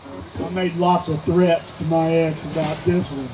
I made lots of threats to my ex about this one.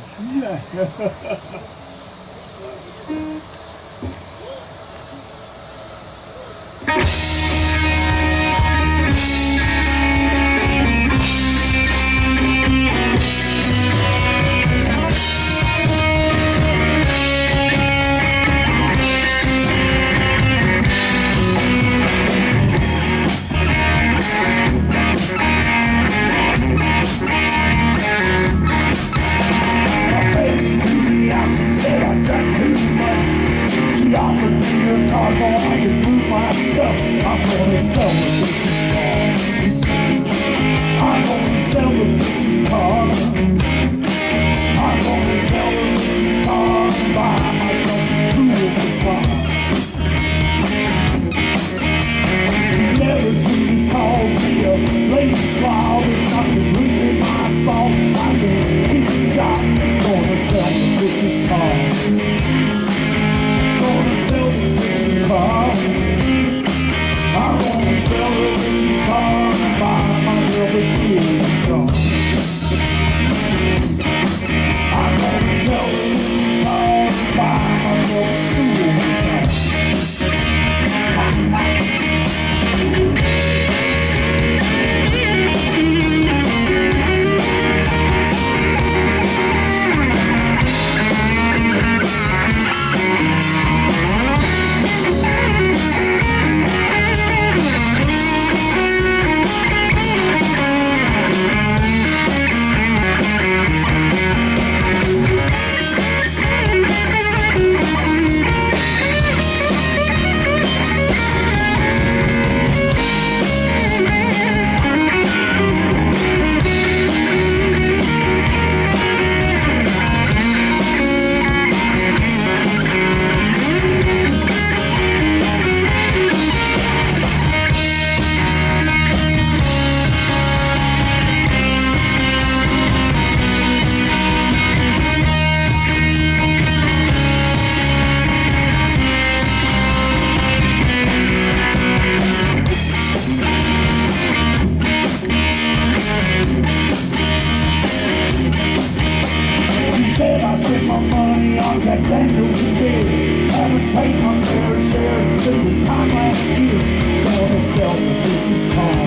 Jack Daniels today. Haven't paid my fair share since this time last year. Gonna sell the bitch's car.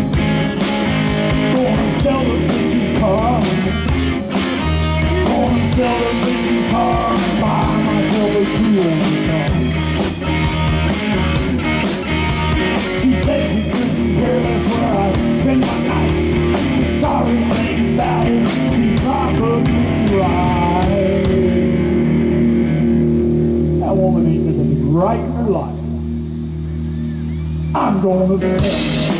Gonna sell the bitch's car. Gonna sell the bitch's car and buy myself a cool car. She said she couldn't care less where I spend my nights. Sorry, ain't about it. She's probably right. That woman ain't living right in her life. I'm gonna sell.